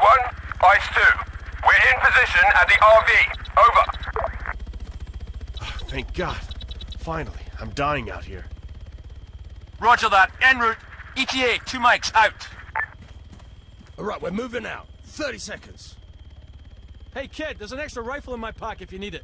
1, Ice 2. We're in position at the RV. Over. Oh, thank God. Finally, I'm dying out here. Roger that. En route. ETA, 2 mics, out. Alright, we're moving out. 30 seconds. Hey kid, there's an extra rifle in my pocket if you need it.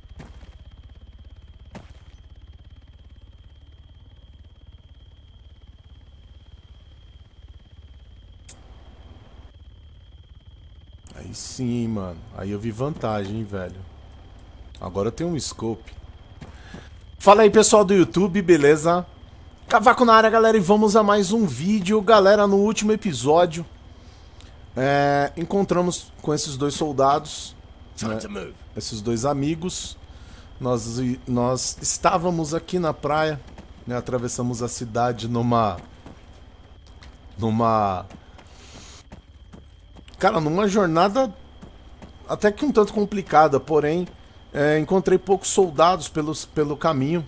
Aí sim, mano. Aí eu vi vantagem, hein, velho. Agora eu tenho um scope. Fala aí, pessoal do YouTube, beleza? Cavaco na área, galera, e vamos a mais um vídeo. Galera, no último episódio encontramos com esses dois soldados, né, esses dois amigos. Nós estávamos aqui na praia, né, atravessamos a cidade numa jornada até que um tanto complicada, porém encontrei poucos soldados pelo caminho.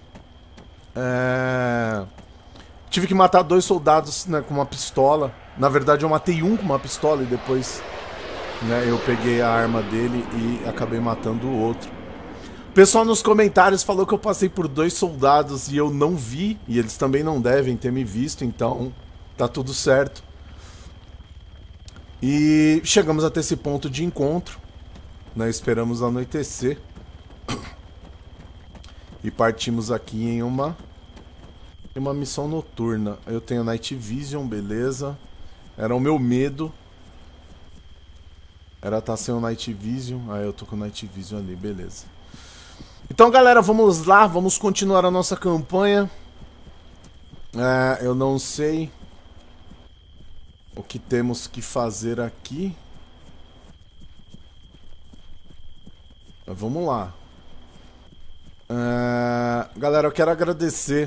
Tive que matar 2 soldados, né, com uma pistola. Na verdade eu matei um com uma pistola e depois, né, eu peguei a arma dele e acabei matando o outro. O pessoal nos comentários falou que eu passei por 2 soldados e eu não vi, e eles também não devem ter me visto, então tá tudo certo. E chegamos até esse ponto de encontro, né, esperamos anoitecer e partimos aqui em uma missão noturna. Eu tenho Night Vision, beleza. Era o meu medo. Era estar sem o Night Vision. Aí eu tô com o Night Vision ali, beleza. Então, galera, vamos lá. Vamos continuar a nossa campanha. Eu não sei o que temos que fazer aqui. Mas vamos lá. Galera, eu quero agradecer.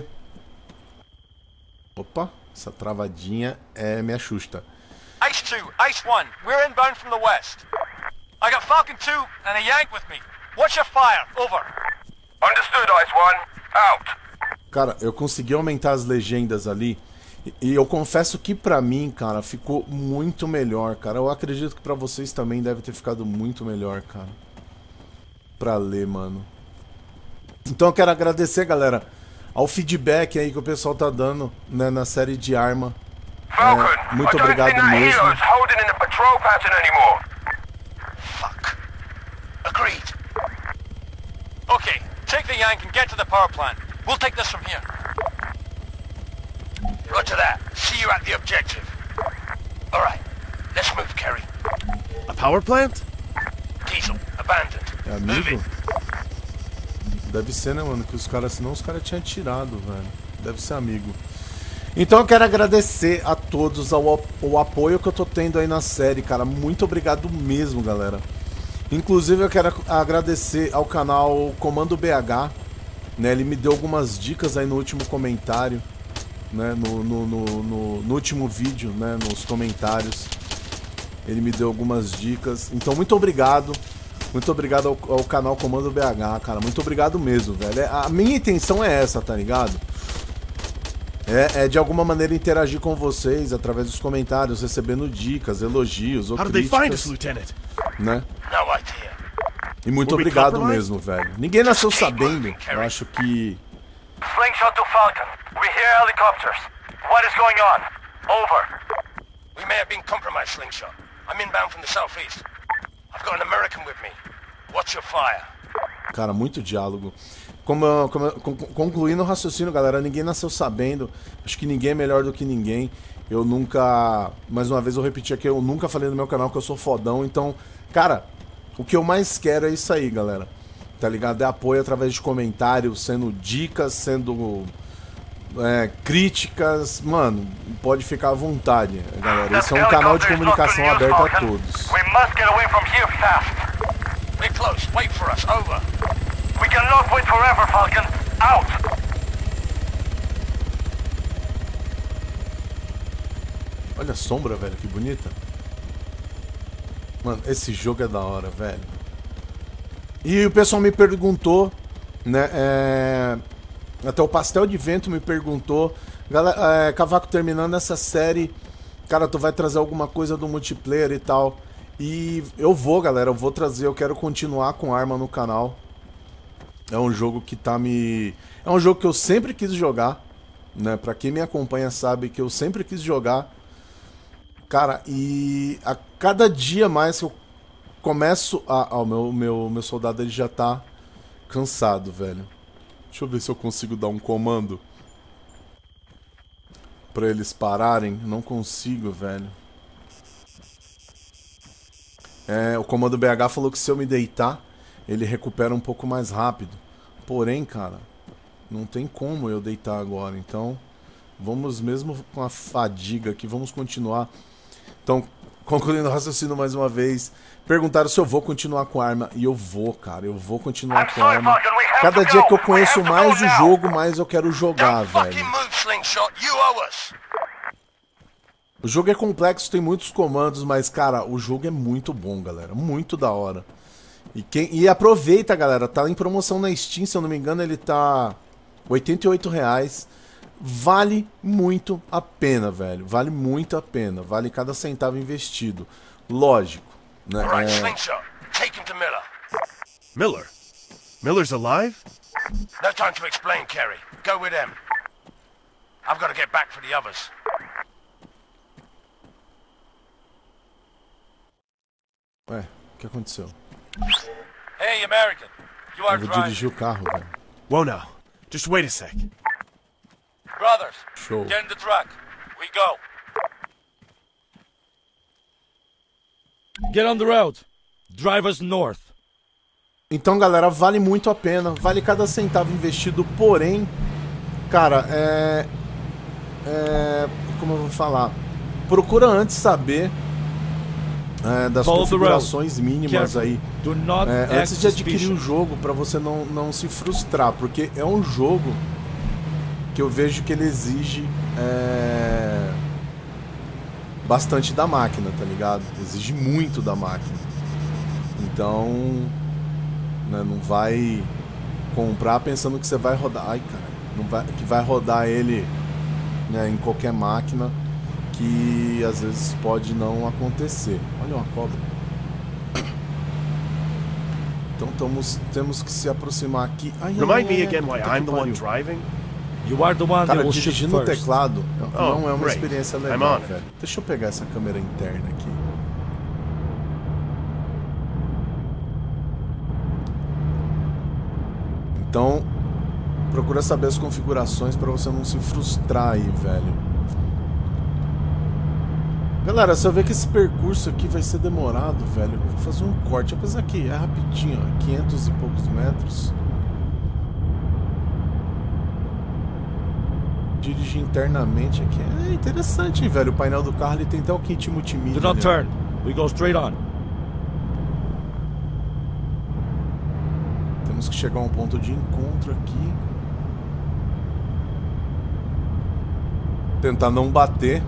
Opa, essa travadinha me assusta. Ice 2, Ice 1, we're inbound from the west. I got Falcon 2 and a Yank with me. Watch your fire, over. Understood, Ice 1. Out. Cara, eu consegui aumentar as legendas ali. E eu confesso que pra mim, cara, ficou muito melhor, cara. Eu acredito que pra vocês também deve ter ficado muito melhor, cara. Pra ler, mano. Então eu quero agradecer, galera, ao feedback aí que o pessoal tá dando, né, na série de arma. Muito obrigado mesmo. Fuck. Agreed. Okay, take the Yank and get to the power plant. We'll take this from here. Roger that. See you at the objective. Alright, let's move, Kerry. A power plant? Diesel, abandoned. É amigo? Deve ser, né, mano? Que os caras, senão os caras tinham tirado, velho. Deve ser amigo. Então eu quero agradecer a todos o apoio que eu tô tendo aí na série, cara. Muito obrigado mesmo, galera. Inclusive eu quero agradecer ao canal Comando BH, né? Ele me deu algumas dicas aí no último comentário, né? No último vídeo, né? Nos comentários. Ele me deu algumas dicas. Então muito obrigado. Muito obrigado ao canal Comando BH, cara. Muito obrigado mesmo, velho. A minha intenção é essa, tá ligado? É de alguma maneira interagir com vocês através dos comentários, recebendo dicas, elogios ou críticas, né? E muito obrigado mesmo, velho. Ninguém nasceu sabendo. Eu acho que... Slingshot to Falcon. We hear helicopters. What is going on? Over. We may have been compromised, Slingshot. I'm inbound from the southeast. I've got an American with me. Watch your fire. Cara, muito diálogo. Concluindo o raciocínio, galera, ninguém nasceu sabendo. Acho que ninguém é melhor do que ninguém. Eu nunca... Mais uma vez eu repeti aqui, eu nunca falei no meu canal que eu sou fodão. Então, cara, o que eu mais quero é isso aí, galera. Tá ligado? É apoio através de comentários, sendo dicas, sendo críticas. Mano, pode ficar à vontade, galera. Esse é um canal de comunicação aberto a todos. We must get away from here fast. We're close. Wait for us. Over. We cannot wait forever, Falcon. Out. Olha a sombra, velho, que bonita. Mano, esse jogo é da hora, velho. E o pessoal me perguntou, né, até o Pastel de Vento me perguntou, galera, Cavaco, terminando essa série, cara, tu vai trazer alguma coisa do multiplayer e tal. E eu vou, galera, eu vou trazer, eu quero continuar com arma no canal. É um jogo que tá me... É um jogo que eu sempre quis jogar, né? Pra quem me acompanha sabe que eu sempre quis jogar. Cara, e a cada dia mais que eu começo a... Ó, meu soldado ele já tá cansado, velho. Deixa eu ver se eu consigo dar um comando pra eles pararem. Não consigo, velho. O comando BH falou que se eu me deitar, ele recupera um pouco mais rápido. Porém, cara, não tem como eu deitar agora. Então, vamos mesmo com a fadiga aqui, vamos continuar. Então, concluindo o raciocínio mais uma vez, perguntaram se eu vou continuar com arma. E eu vou, cara, eu vou continuar com arma. Cada dia que eu conheço mais o jogo, mais eu quero jogar, velho. O jogo é complexo, tem muitos comandos, mas, cara, o jogo é muito bom, galera. Muito da hora. E aproveita, galera. Tá em promoção na Steam, se eu não me engano, ele tá R$88. Vale muito a pena, velho. Vale muito a pena. Vale cada centavo investido. Lógico, né? Take him to Miller. Miller? Miller's alive? No time to explain, Kerry. Go with him. I've got to get back for the others. Ué, o que aconteceu? Hey, American. You are Eu vou driving. dirigir o carro, velho. Whoa now. Just wait a sec. Brothers, Show. get in the truck. We go. Get on the road. Drive us north. Então, galera, vale muito a pena. Vale cada centavo investido, porém, cara, como eu vou falar? Procura antes saber das configurações mínimas aí. Antes de adquirir o jogo, pra você não se frustrar. Porque é um jogo que eu vejo que ele exige bastante da máquina, tá ligado? Exige muito da máquina. Então, né, não vai comprar pensando que você vai rodar. Ai, cara, que vai rodar ele, né, em qualquer máquina, que às vezes pode não acontecer. Olha uma cobra. Então temos que se aproximar aqui. Remind me again why I'm the one driving? You are the one that Cara, will shoot dirigir no first. teclado não é uma great. experiência I'm legal, on it. velho. Deixa eu pegar essa câmera interna aqui. Então, procura saber as configurações pra você não se frustrar aí, velho. Galera, se eu ver que esse percurso aqui vai ser demorado, velho, eu vou fazer um corte. Apesar que é rapidinho, ó, 500 e poucos metros. Dirigir internamente aqui é interessante, hein, velho. O painel do carro ele tem até o kit multimídia. Do not ali, ó. turn. We go straight on. Temos que chegar a um ponto de encontro aqui. Tentar não bater.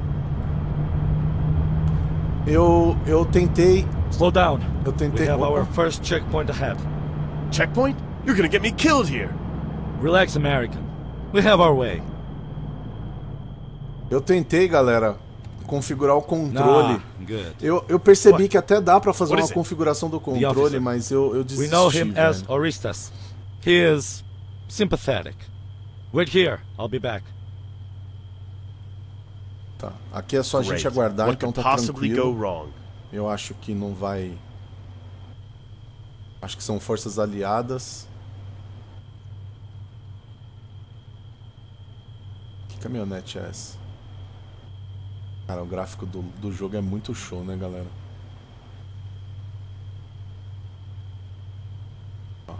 Eu tentei... Slow down. Eu tentei... We have Opa. our first checkpoint ahead. Checkpoint? You're gonna get me killed here. Relax, American. We have our way. Eu tentei, galera, configurar o controle. Good. Eu percebi que até dá pra fazer What uma is it? configuração do officer. controle, mas eu desisti, We know him as velho. Oristas. He is sympathetic. Wait here. I'll be back. Tá. Aqui é só a gente Great. aguardar, What então could tá possibly go tranquilo. wrong? Eu acho que não vai... Acho que são forças aliadas. Que caminhonete é essa? Cara, o gráfico do jogo é muito show, né, galera? Ó.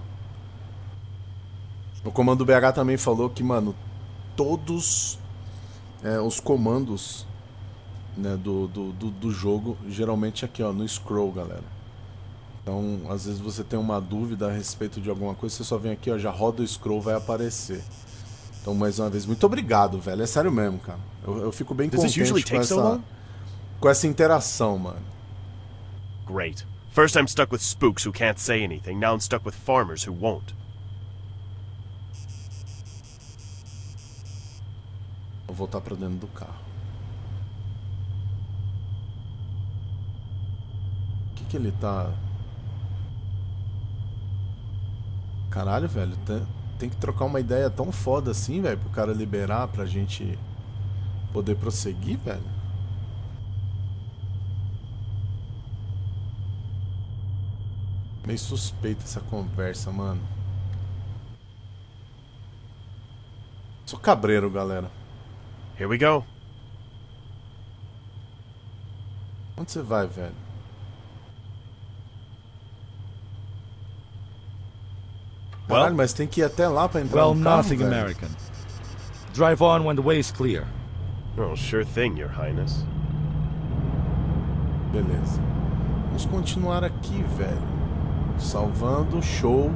O comando BH também falou que, mano, todos os comandos, né, do jogo, geralmente aqui, ó, no scroll, galera. Então, às vezes você tem uma dúvida a respeito de alguma coisa, você só vem aqui, ó, já roda o scroll, vai aparecer. Então, mais uma vez, muito obrigado, velho. É sério mesmo, cara. Eu fico bem Does this usually contente take so long? com essa interação, mano. Great. First I'm stuck with spooks who can't say anything, now I'm stuck with farmers who won't. Vou voltar pra dentro do carro. que ele tá... Caralho, velho. Tem que trocar uma ideia tão foda assim, velho, pro cara liberar pra gente poder prosseguir, velho. Meio suspeita essa conversa, mano. Sou cabreiro, galera. Here we go. Onde você vai, velho? Caralho, mas tem que ir até lá pra entrar Well, no carro, nothing, velho. American. Drive on when the way is clear. Oh, sure thing, Your Highness. Beleza. Vamos continuar aqui, velho. Salvando, show.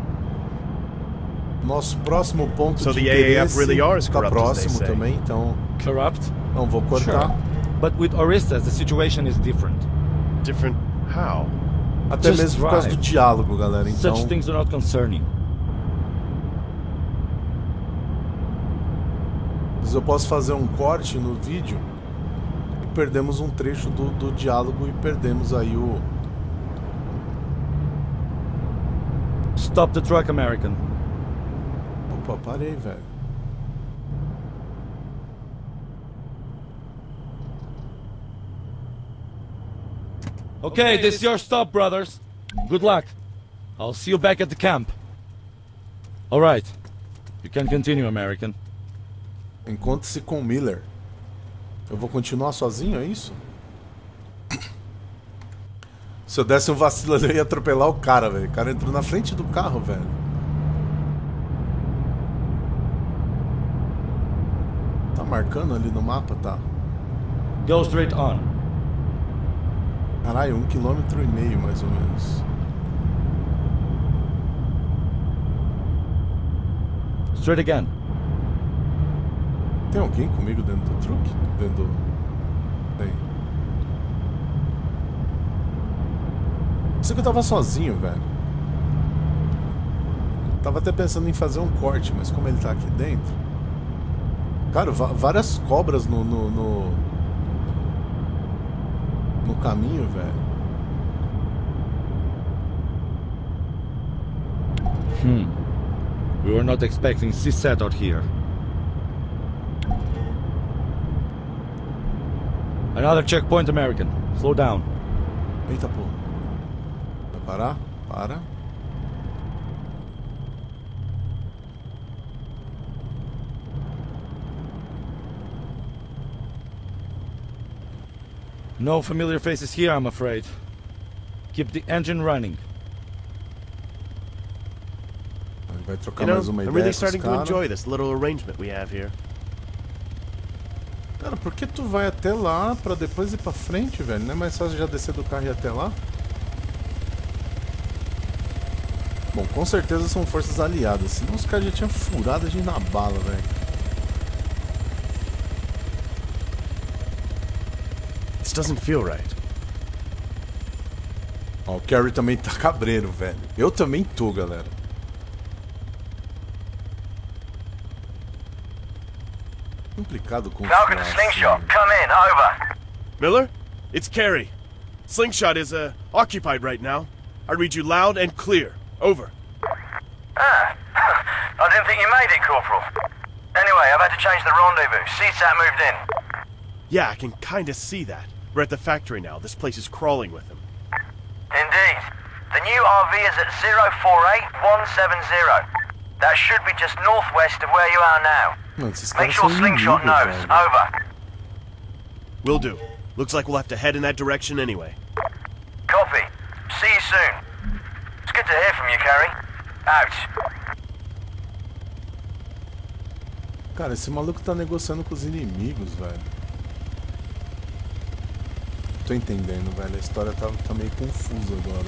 Nosso próximo ponto So de the AAF interesse really are as tá corrupt as they próximo say. também, então Corrupt? não vou cortar. Sure. But with Orestes, the situation is different. Different how? Até Just mesmo por causa do drive. diálogo, galera. Então, Such things do not concern you. mas eu posso fazer um corte no vídeo e perdemos um trecho do diálogo e perdemos aí o... Stop the truck, American. Opa, parei, velho. Okay, this is your stop, brothers. Good luck. I'll see you back at the camp. All right. You can continue, American. Encontre-se com Miller. Eu vou continuar sozinho, é isso? Se eu desse um vacilo ali, eu ia atropelar o cara, velho. O cara entrou na frente do carro, velho. Tá marcando ali no mapa, tá? Go straight on. Caralho, 1,5 km mais ou menos. Straight again. Tem alguém comigo dentro do truque? Dentro do... Tem. Pensei que eu tava sozinho, velho. Tava até pensando em fazer um corte, mas como ele tá aqui dentro... Cara, várias cobras no caminho, velho. We were not expecting CSAT out here. Another checkpoint, American. Slow down. Eita porra. Vai parar? Para. No familiar faces here, I'm afraid. Keep the engine running. Ele vai trocar You know, mais uma I'm ideia really com os starting to caras. enjoy this little arrangement we have here. Cara, por que tu vai até lá pra depois ir pra frente, velho? Não é mais fácil já descer do carro e ir até lá? Bom, com certeza são forças aliadas, senão os caras já tinham furado a gente na bala, velho. This doesn't feel right. Ó, o Carrie também tá cabreiro, velho. Eu também tô, galera. Complicado com Falcon to Slingshot, come in, over. Miller? It's Carrie. Slingshot is, occupied right now. I read you loud and clear. Over. Ah, I didn't think you made it, Corporal. Anyway, I've had to change the rendezvous. CSAT moved in. Yeah, I can kinda see that. We're at the factory now. This place is crawling with them. Indeed. The new RV is at 048170. That should be just northwest of where you are now. Mano, esses Make caras sure são Slingshot inimigos, knows. velho. Over. Will do. Looks like we'll have to head in that direction anyway. Copy. See you soon. It's good to hear from you, Carrie. Out. Cara, esse maluco tá negociando com os inimigos, velho. Tô entendendo, velho. A história tá meio confusa agora.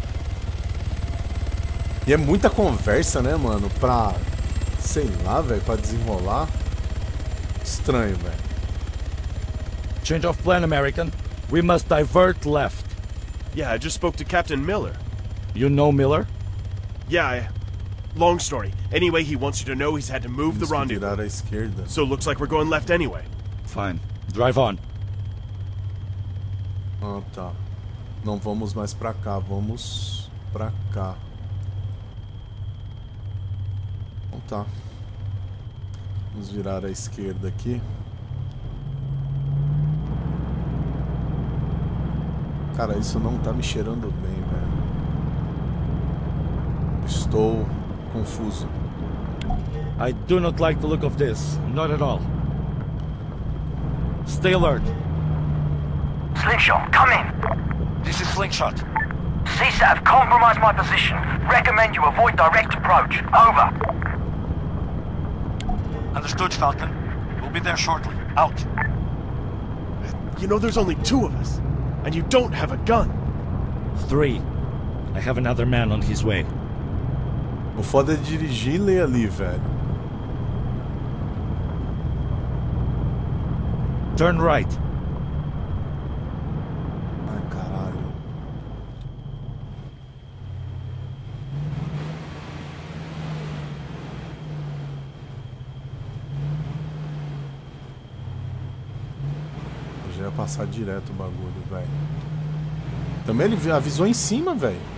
E é muita conversa, né, mano? Pra... Sei lá, velho. Pra desenrolar. Estranho, velho. Change of plan, American. We must divert left. Yeah, I just spoke to Captain Miller. You know Miller? Yeah, long story. Anyway, he wants you to know he's had to move the Temos que rendezvous. virar à esquerda. So looks like we're going left anyway. Fine. Drive on. Ah, tá. Não vamos mais pra cá, vamos pra cá. Então tá. Vamos virar à esquerda aqui. Cara, isso não tá me cheirando bem, velho. Estou confuso. I do not like the look of this. Not at all. Stay alert. Slingshot, come in. This is Slingshot. CSAT, compromise my position. Recommend you avoid direct approach. Over. Understood, Falcon. We'll be there shortly. Out. You know there's only 2 of us, and you don't have a gun. 3. I have another man on his way. O foda é dirigir e ler ali, velho. Turn right. Ai, caralho. Eu já ia passar direto o bagulho, velho. Também ele avisou em cima, velho.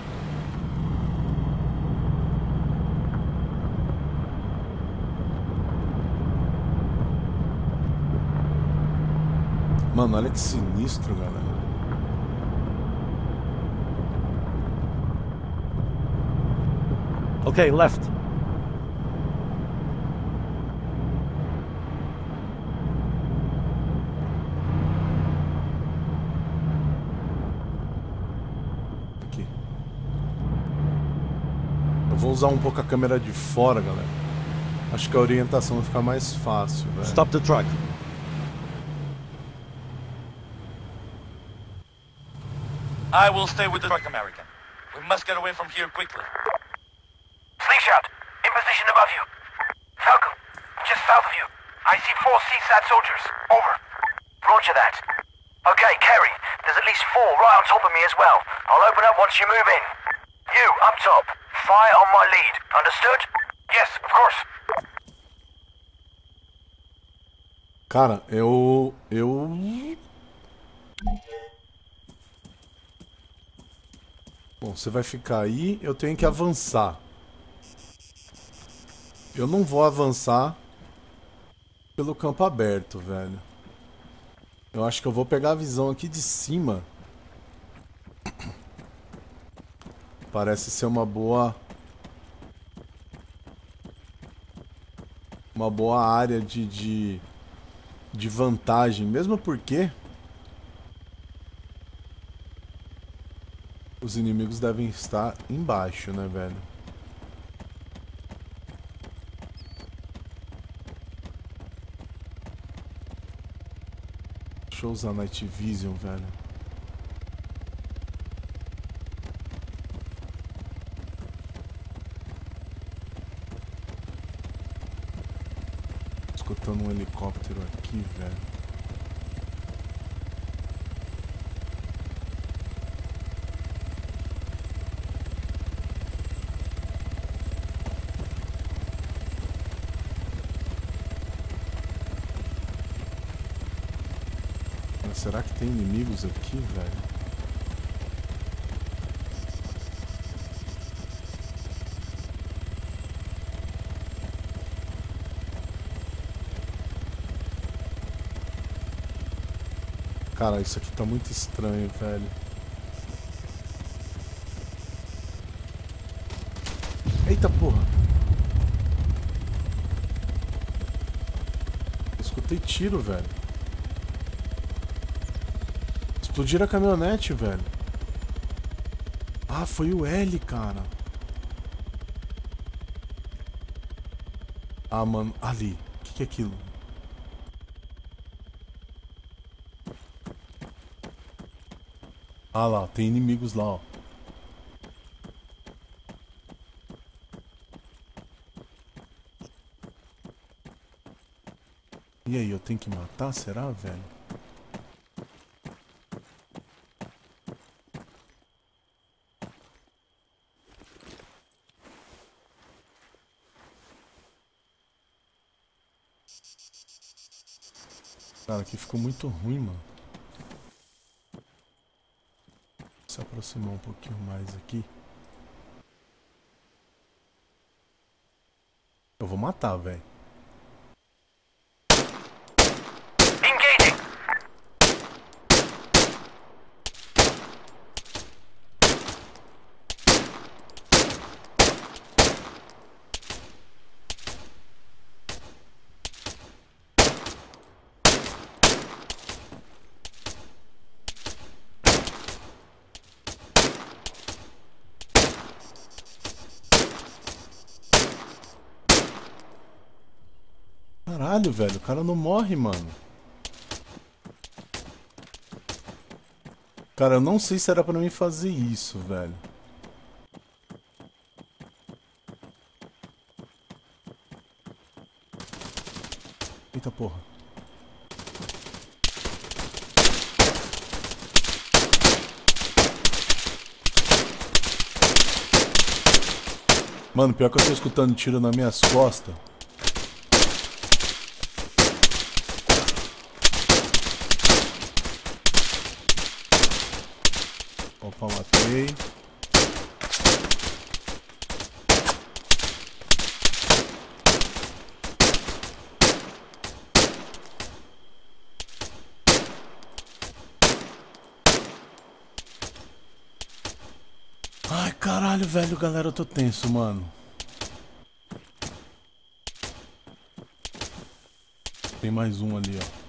Mano, olha que sinistro, galera. Okay, left. Aqui. Eu vou usar um pouco a câmera de fora, galera. Acho que a orientação vai ficar mais fácil, velho. Stop the truck. I will stay with the truck, American. We must get away from here quickly. Slingshot, in position above you. Falcon, just south of you. I see 4 CSAT soldiers. Over. Roger that. Okay, Kerry, there's at least 4 right on top of me as well. I'll open up once you move in. You, up top, fire on my lead. Understood? Yes, of course. Cara, eu... Bom, você vai ficar aí, eu tenho que avançar. Eu não vou avançar pelo campo aberto, velho. Eu acho que eu vou pegar a visão aqui de cima. Parece ser uma boa... Uma boa área de vantagem, mesmo porque... Os inimigos devem estar embaixo, né, velho? Deixa eu usar Night Vision, velho. Tô escutando um helicóptero aqui, velho. Será que tem inimigos aqui, velho? Cara, isso aqui tá muito estranho, velho. Eita porra! Eu escutei tiro, velho. Explodiram a caminhonete, velho. Ah, foi o L, cara. Ah, mano, ali. O que é aquilo? Ah lá, tem inimigos lá, ó. E aí, eu tenho que matar? Será, velho? Cara, aqui ficou muito ruim, mano. Se aproximar um pouquinho mais aqui. Eu vou matar, velho. Engaging. Caralho, velho, o cara não morre, mano. Cara, eu não sei se era pra mim fazer isso, velho. Eita porra. Mano, pior que eu tô escutando tiro nas minhas costas. Opa, matei. Ai, caralho, velho, galera, eu tô tenso, mano. Tem mais um ali, ó.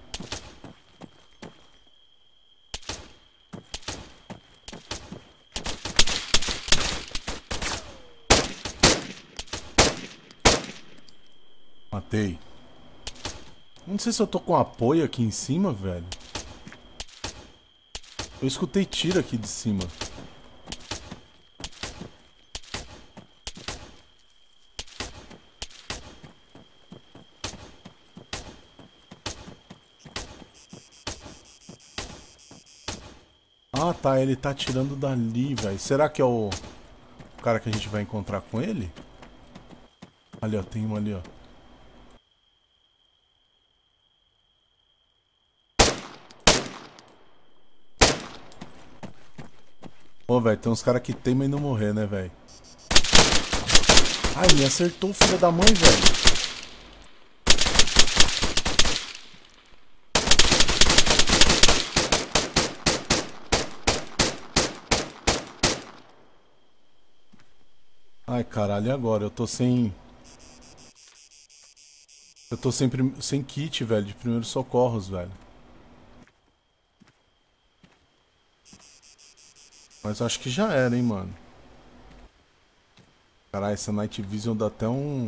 Matei. Não sei se eu tô com apoio aqui em cima, velho. Eu escutei tiro aqui de cima. Ah, tá, ele tá atirando dali, velho. Será que é o cara que a gente vai encontrar com ele? Ali, ó, tem um ali, ó. Pô, velho, tem uns caras que teimam em não morrer, né, velho? Ai, me acertou, filho da mãe, velho. Ai, caralho, e agora? Eu tô sem... Eu tô sem kit, velho, de primeiros socorros, velho. Mas acho que já era, hein, mano. Caralho, essa Night Vision dá até um...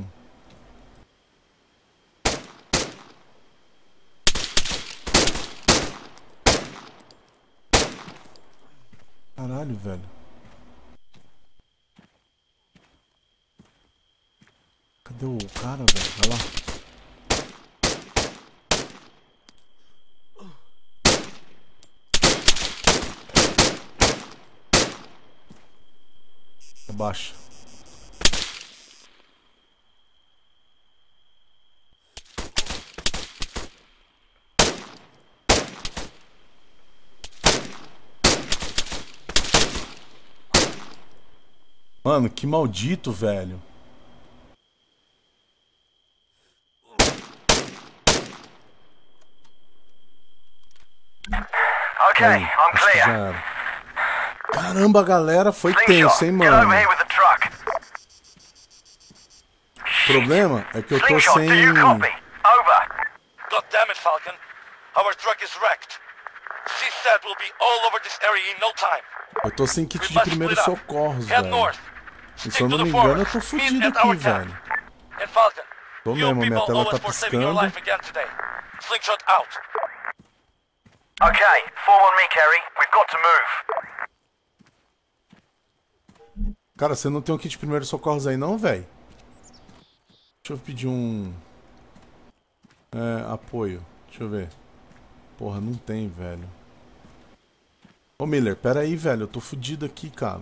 Caralho, velho. Cadê o cara, velho? Vai lá. Abaixa. Mano, que maldito, velho. Okay, Aí, I'm acho que já clear. era. Caramba, galera, foi Slingshot, tenso, hein, get over mano. here with the truck. O problema é que eu tô Slingshot, do you sem... copy? Over. God damn it, Falcon. Our truck is wrecked. CSAT will be all over this area in no time. Eu tô sem kit We de must primeiros split up. socorros, Head velho. north. E Stick se eu to não the me engano, eu forest. tô Meet fudido at aqui, our camp. velho. And Falcon, Tô you mesmo, minha people tela owe tá us for saving your piscando. life again today. Slingshot out. Okay, fall on me, Kerry. We've got to move. Cara, você não tem um kit de primeiros socorros aí não, velho? Deixa eu pedir um... apoio. Deixa eu ver. Porra, não tem, velho. Ô, Miller, pera aí, velho. Eu tô fudido aqui, cara.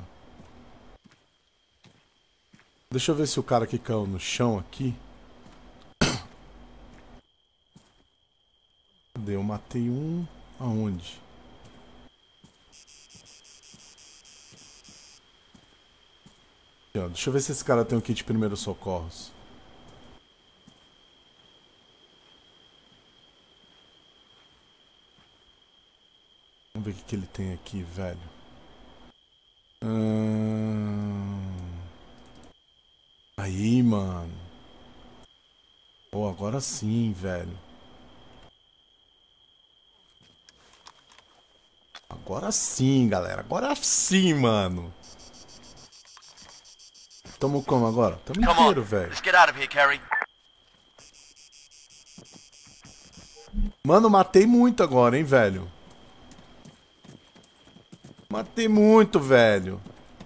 Deixa eu ver se o cara que caiu no chão aqui... Cadê? Eu matei um... Aonde? Ó, deixa eu ver se esse cara tem um kit de primeiros socorros. Vamos ver o que ele tem aqui, velho. Aí, mano. Pô, agora sim, velho. Agora sim, galera. Agora sim, mano. Tamo como agora? Tamo inteiro, velho. Let's get out of here, Kerry. Mano, matei muito agora, hein, velho. Matei muito, velho.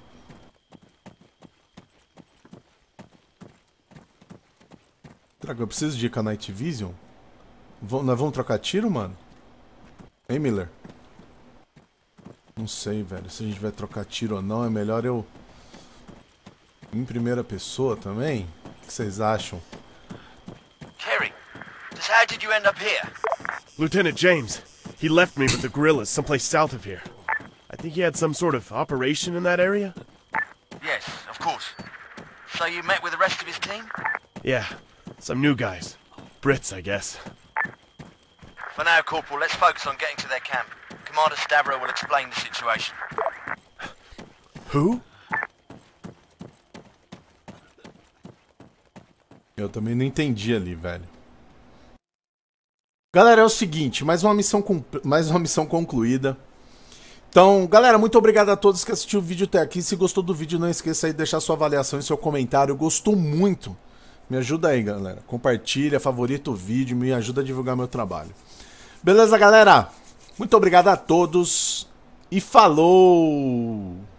Traga, eu preciso de ir com a Night Vision. Nós vamos trocar tiro, mano? Hein, Miller? Não sei, velho. Se a gente vai trocar tiro ou não, é melhor eu... Em primeira pessoa também? O que vocês acham? Kerry, just how did you end up here? Lieutenant James. He left me with the guerrillas someplace south of here. I think he had some sort of operation in that area? Yes, of course. So you met with the rest of his team? Yeah, some new guys. Brits, I guess. For now, Corporal, let's focus on getting to their camp. Commander Stavro will explain the situation. Who? Eu também não entendi ali, velho. Galera, é o seguinte, mais uma missão concluída. Então, galera, muito obrigado a todos que assistiram o vídeo até aqui. Se gostou do vídeo, não esqueça aí de deixar sua avaliação e seu comentário. Gostou muito? Me ajuda aí, galera. Compartilha, favorita o vídeo, me ajuda a divulgar meu trabalho. Beleza, galera? Muito obrigado a todos e falou!